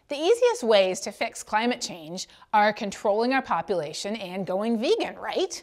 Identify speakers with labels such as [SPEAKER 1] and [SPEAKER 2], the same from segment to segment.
[SPEAKER 1] The easiest ways to fix climate change are controlling our population and going vegan, right?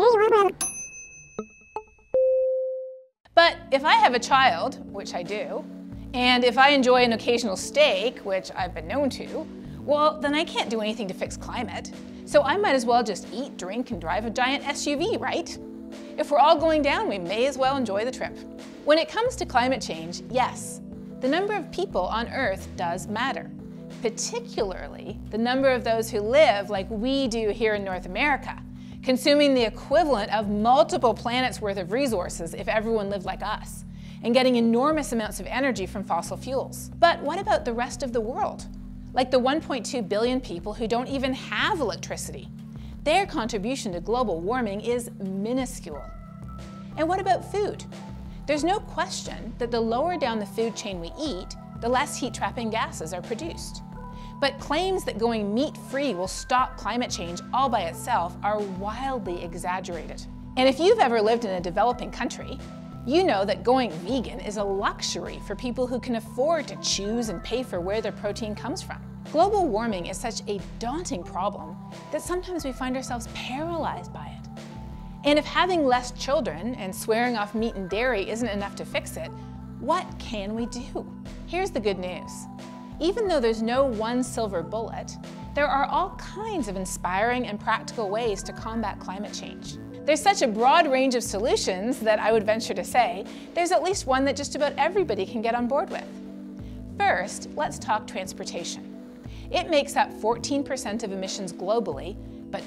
[SPEAKER 1] But if I have a child, which I do, and if I enjoy an occasional steak, which I've been known to, well, then I can't do anything to fix climate. So I might as well just eat, drink, and drive a giant SUV, right? If we're all going down, we may as well enjoy the trip. When it comes to climate change, yes, the number of people on Earth does matter. Particularly the number of those who live like we do here in North America, consuming the equivalent of multiple planets worth of resources if everyone lived like us, and getting enormous amounts of energy from fossil fuels. But what about the rest of the world? Like the 1.2 billion people who don't even have electricity. Their contribution to global warming is minuscule. And what about food? There's no question that the lower down the food chain we eat, the less heat-trapping gases are produced. But claims that going meat-free will stop climate change all by itself are wildly exaggerated. And if you've ever lived in a developing country, you know that going vegan is a luxury for people who can afford to choose and pay for where their protein comes from. Global warming is such a daunting problem that sometimes we find ourselves paralyzed by it. And if having less children and swearing off meat and dairy isn't enough to fix it, what can we do? Here's the good news. Even though there's no one silver bullet, there are all kinds of inspiring and practical ways to combat climate change. There's such a broad range of solutions that I would venture to say there's at least one that just about everybody can get on board with. First, let's talk transportation. It makes up 14% of emissions globally, but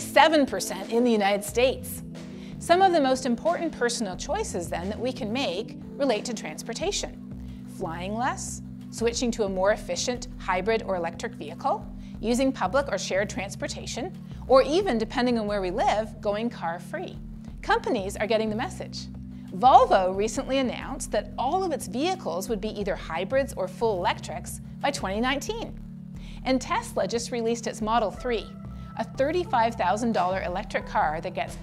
[SPEAKER 1] 27% in the United States. Some of the most important personal choices then that we can make relate to transportation. Flying less, switching to a more efficient hybrid or electric vehicle, using public or shared transportation, or even, depending on where we live, going car-free. Companies are getting the message. Volvo recently announced that all of its vehicles would be either hybrids or full electrics by 2019. And Tesla just released its Model 3, a $35,000 electric car that gets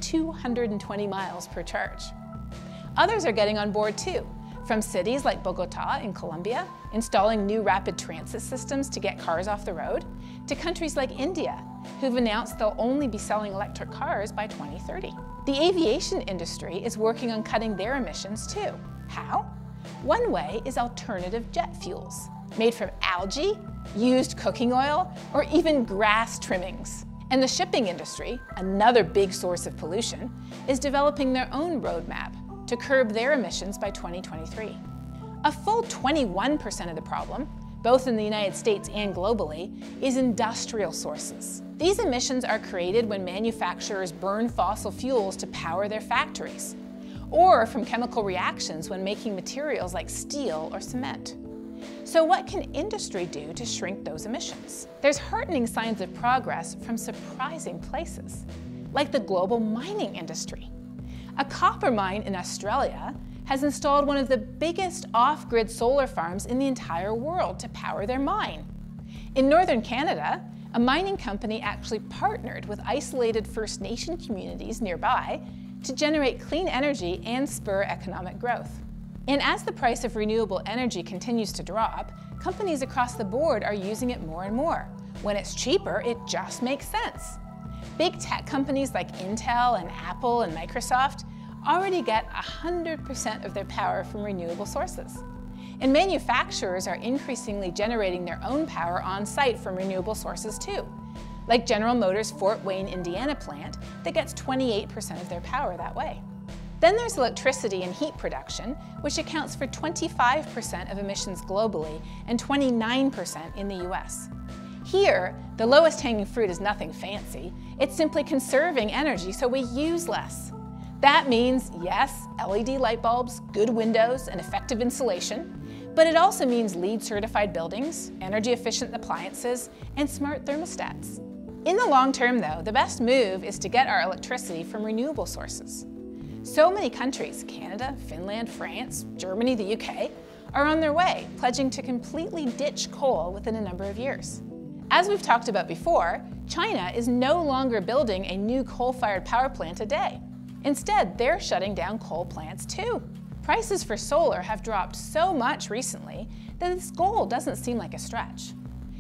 [SPEAKER 1] 220 miles per charge. Others are getting on board too, from cities like Bogota in Colombia, installing new rapid transit systems to get cars off the road, to countries like India, who've announced they'll only be selling electric cars by 2030. The aviation industry is working on cutting their emissions too. How? One way is alternative jet fuels, made from algae, used cooking oil, or even grass trimmings. And the shipping industry, another big source of pollution, is developing their own roadmap to curb their emissions by 2023. A full 21% of the problem, both in the United States and globally, is industrial sources. These emissions are created when manufacturers burn fossil fuels to power their factories, or from chemical reactions when making materials like steel or cement. So what can industry do to shrink those emissions? There's heartening signs of progress from surprising places, like the global mining industry. A copper mine in Australia has installed one of the biggest off-grid solar farms in the entire world to power their mine. In northern Canada, a mining company actually partnered with isolated First Nation communities nearby to generate clean energy and spur economic growth. And as the price of renewable energy continues to drop, companies across the board are using it more and more. When it's cheaper, it just makes sense. Big tech companies like Intel and Apple and Microsoft already get 100% of their power from renewable sources. And manufacturers are increasingly generating their own power on site from renewable sources too, like General Motors' Fort Wayne, Indiana plant that gets 28% of their power that way. Then there's electricity and heat production, which accounts for 25% of emissions globally and 29% in the US. Here, the lowest hanging fruit is nothing fancy. It's simply conserving energy so we use less. That means, yes, LED light bulbs, good windows, and effective insulation, but it also means LEED certified buildings, energy efficient appliances, and smart thermostats. In the long term though, the best move is to get our electricity from renewable sources. So many countries, Canada, Finland, France, Germany, the UK, are on their way, pledging to completely ditch coal within a number of years. As we've talked about before, China is no longer building a new coal-fired power plant a day. Instead, they're shutting down coal plants too. Prices for solar have dropped so much recently that this goal doesn't seem like a stretch.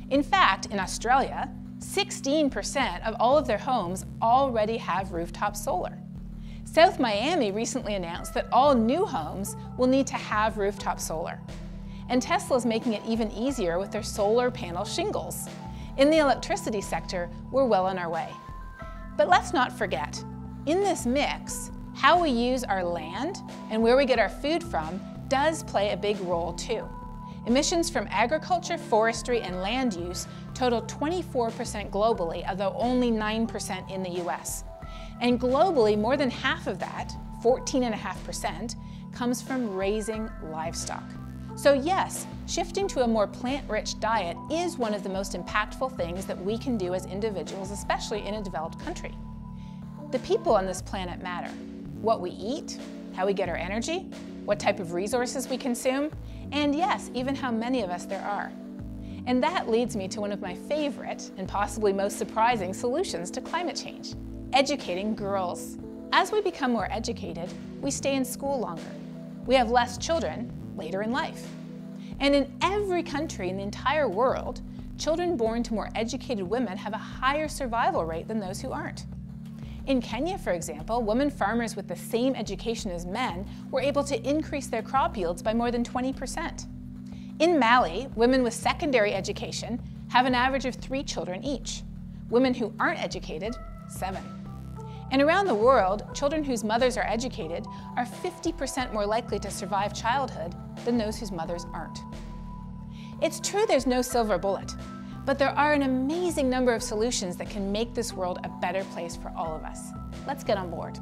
[SPEAKER 1] In fact, in Australia, 16% of all of their homes already have rooftop solar. South Miami recently announced that all new homes will need to have rooftop solar. And Tesla is making it even easier with their solar panel shingles. In the electricity sector, we're well on our way. But let's not forget, in this mix, how we use our land and where we get our food from does play a big role too. Emissions from agriculture, forestry, and land use total 24% globally, although only 9% in the US. And globally, more than half of that, 14.5%, comes from raising livestock. So yes, shifting to a more plant-rich diet is one of the most impactful things that we can do as individuals, especially in a developed country. The people on this planet matter. What we eat, how we get our energy, what type of resources we consume, and yes, even how many of us there are. And that leads me to one of my favorite and possibly most surprising solutions to climate change: educating girls. As we become more educated, we stay in school longer. We have less children later in life. And in every country in the entire world, children born to more educated women have a higher survival rate than those who aren't. In Kenya, for example, women farmers with the same education as men were able to increase their crop yields by more than 20%. In Mali, women with secondary education have an average of 3 children each. Women who aren't educated, 7. And around the world, children whose mothers are educated are 50% more likely to survive childhood than those whose mothers aren't. It's true there's no silver bullet, but there are an amazing number of solutions that can make this world a better place for all of us. Let's get on board.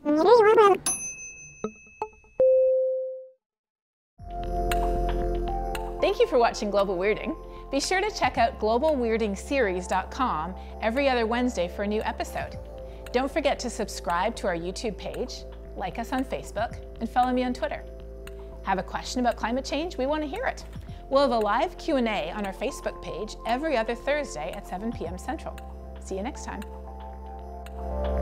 [SPEAKER 1] Thank you for watching Global Weirding. Be sure to check out globalweirdingseries.com every other Wednesday for a new episode. Don't forget to subscribe to our YouTube page, like us on Facebook, and follow me on Twitter. Have a question about climate change? We want to hear it. We'll have a live Q&A on our Facebook page every other Thursday at 7 p.m. Central. See you next time.